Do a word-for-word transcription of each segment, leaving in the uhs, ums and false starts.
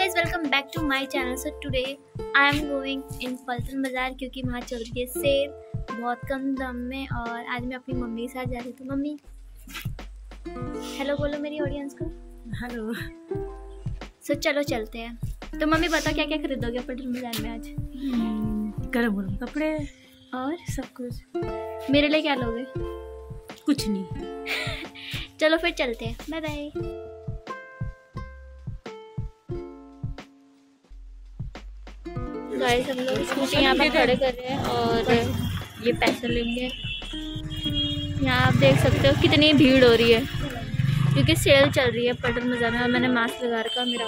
Guys welcome back to my channel. So today I am going in Paltan Bazaar क्योंकि वहाँ चल रही है सेल बहुत कम दाम में। और आज मैं अपनी मम्मी के साथ जा रही हूँ। तो मम्मी हेलो बोलो मेरी ऑडियंस को। हेलो। सो चलो चलते हैं। तो मम्मी बता क्या क्या खरीदोगे पल्टन बाजार में आज? गरम गरम कपड़े और सब कुछ। मेरे लिए क्या लोगे? कुछ नहीं। चलो फिर चलते हैं। Bye bye. गाइस हम लोग स्कूटी यहाँ पर खड़े कर रहे हैं और ये पैसे लेंगे। यहाँ आप देख सकते हो कितनी भीड़ हो रही है क्योंकि सेल चल रही है पल्टन बाजार में। और मैंने मास्क लगा रखा मेरा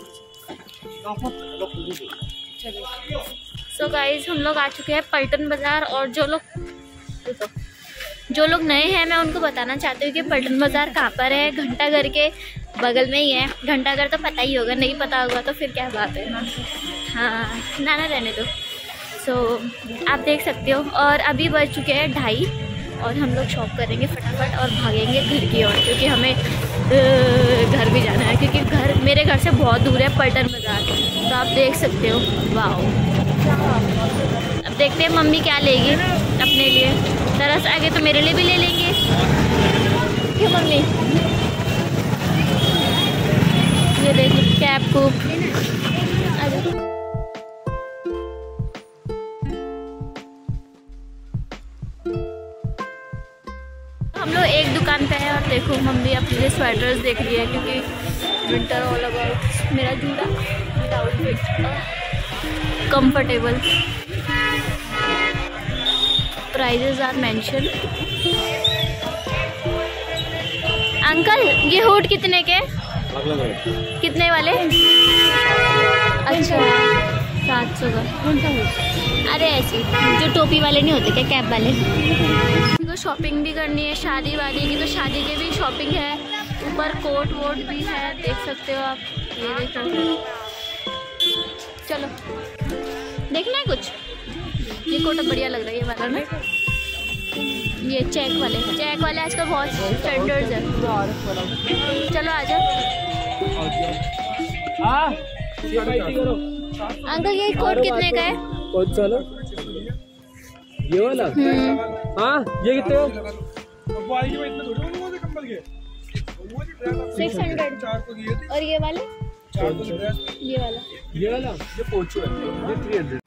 आउटफिट। सो गाइस हम लोग आ चुके हैं पल्टन बाजार। और जो लोग जो लोग नए हैं मैं उनको बताना चाहती हूँ कि पल्टन बाजार कहाँ पर है। घंटाघर के बगल में ही है। घंटाघर तो पता ही होगा, नहीं पता होगा तो फिर क्या बात है। हाँ ना ना रहने दो। सो so, आप देख सकते हो। और अभी बज चुके हैं ढाई और हम लोग शॉप करेंगे फटाफट और भागेंगे घर की ओर क्योंकि हमें घर भी जाना है क्योंकि घर मेरे घर से बहुत दूर है पल्टन बाजार। तो आप देख सकते हो। वाह, अब देखते हैं मम्मी क्या लेगी अपने लिए। तरस आगे तो मेरे लिए भी ले लेंगे। क्यों मम्मी? ये देखो कैप को। हम लोग एक दुकान पे है और देखो मम्मी अपने लिए स्वेटर्स देख रही है क्योंकि विंटर ऑल अबाउट। मेरा जूड़ा मेरा outfit comfortable. Prices are mention. Uncle ये हुड कितने के? कितने वाले? अच्छा सात सौ का। कौन सा हुड? अरे ऐसी जो टोपी वाले नहीं होते क्या, कैप वाले। तो शॉपिंग भी करनी है शादी वादी की, तो शादी की भी शॉपिंग है। ऊपर कोट वोट भी है, देख सकते हो आप। ये देखो, चलो देखना है कुछ। ये कोट बढ़िया लग रहा है ये वाला ना। ये चेक वाले चेक वाले आजकल बहुत स्टैंडर्ड्स है। चलो आ जाओ। अंकल ये कोट कितने का है? कौन सा ना? ये वाला? हाँ ये कितने का? Six hundred. और ये वाले? ये वाला ये वाला ये पोचो है, ये थ्री हंड्रेड।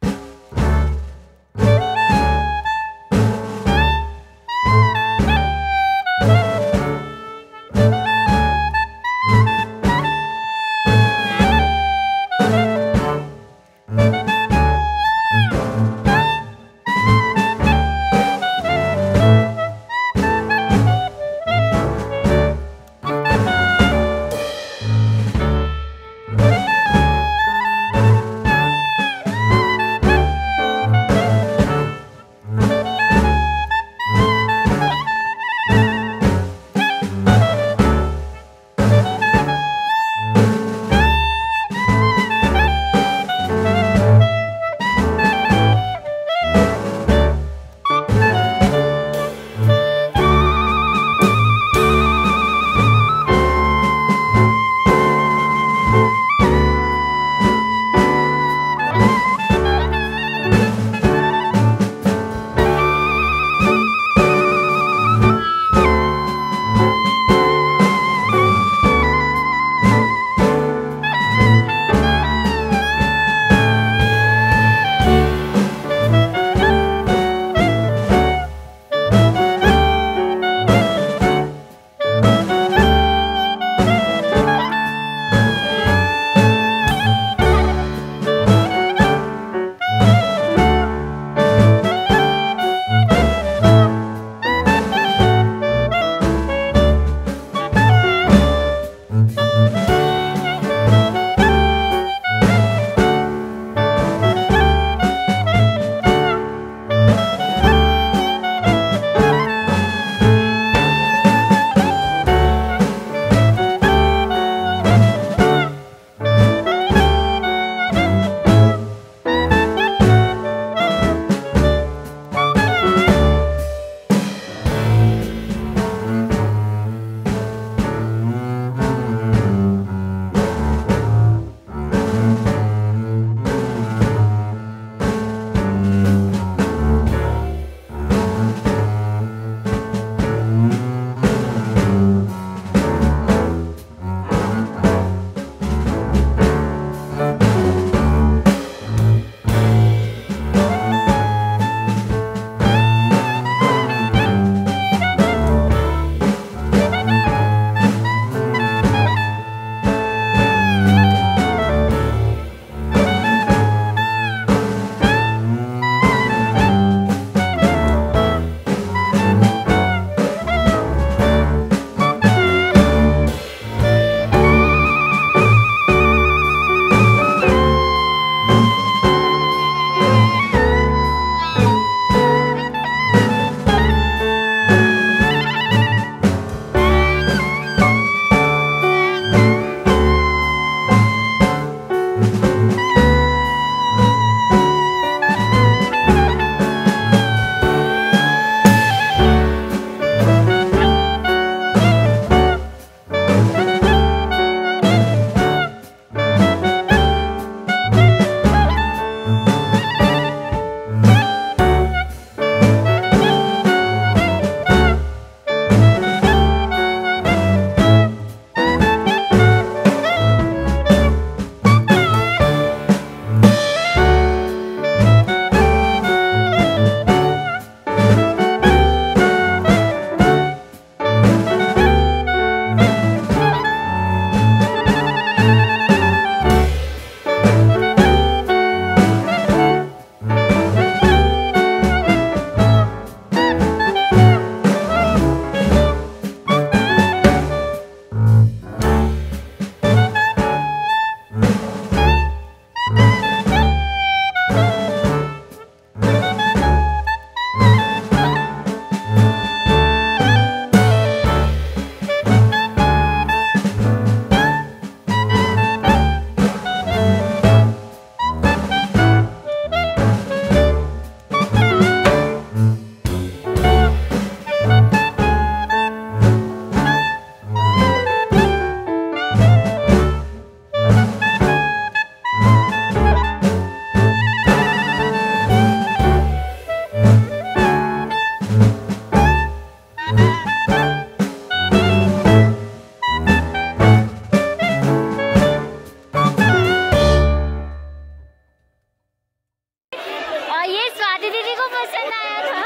स्वाति दीदी को पसंद आया था।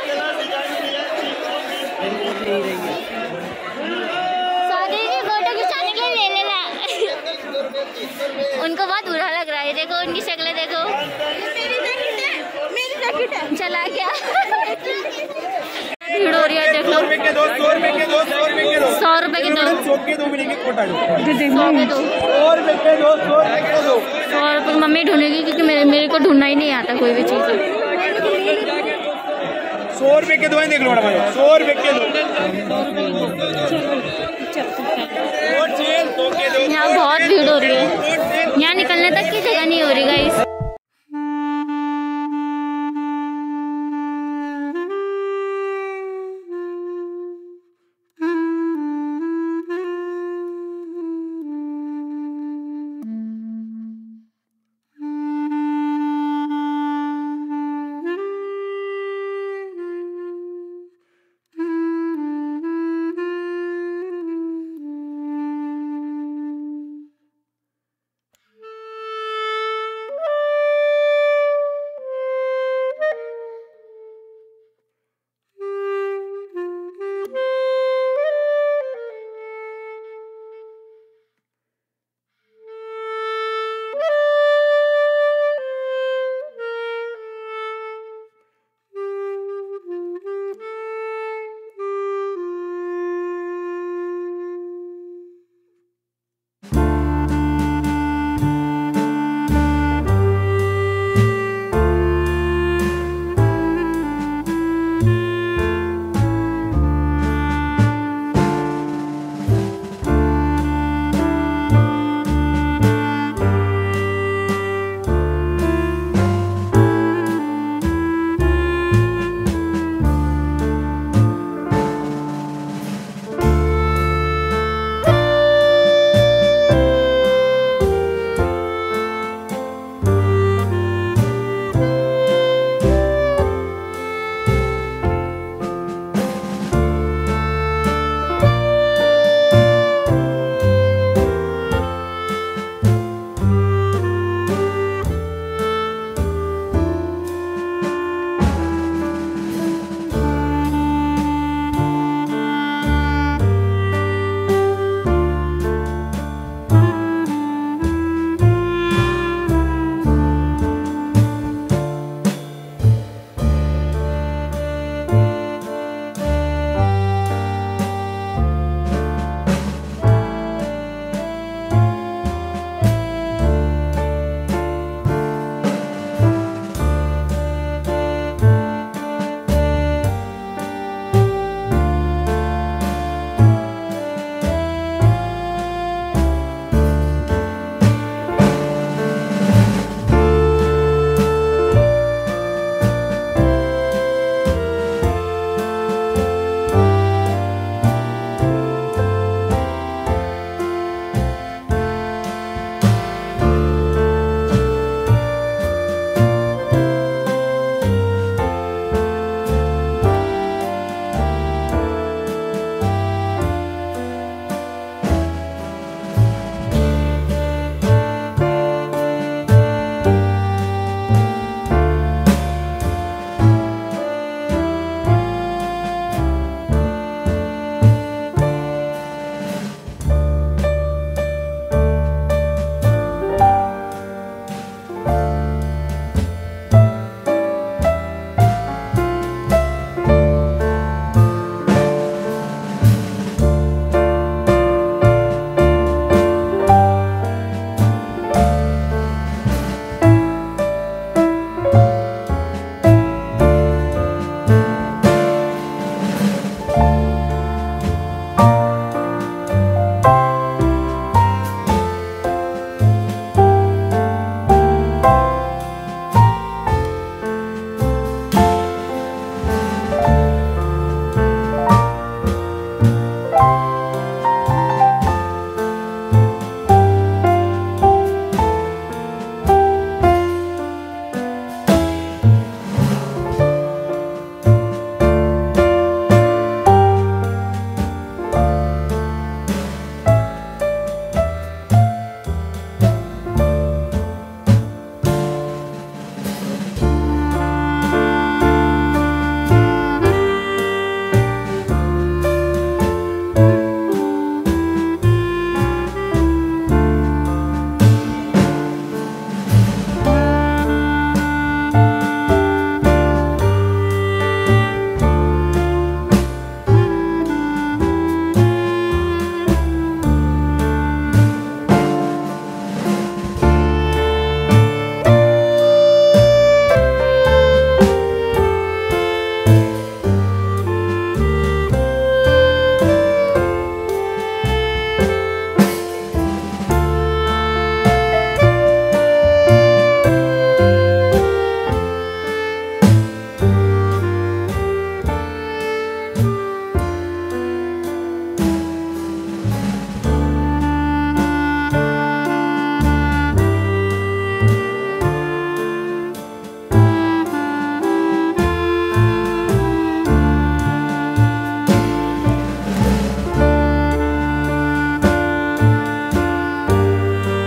स्वाति दीदी फोटो खिंचाने के लिए ले लेना। उनको बहुत बुरा लग रहा है, देखो उनकी शक्लें देखो। मेरी जैकेट है, मेरी जैकेट है। चला क्या? भीड़ हो रही है, देख लो। सौ रुपए के दो, सौ रुपए के दो, सौ रुपए के दो, सौ रुपए के दो, सौ के दो मिलेंगे। कोटा सौ के दो, सौ रुपए के दो, सौ रुपए के दो। सौ रुपए मम्मी ढूंढेगी क्योंकि मेरे मेरे को ढूंढना ही नहीं आता कोई भी चीज। सौ रुपए के दो देख लो भाई, सौ रुपए के दो। यहाँ बहुत भीड़ हो रही है, यहाँ निकलने तक की जगह नहीं हो रही गाइस।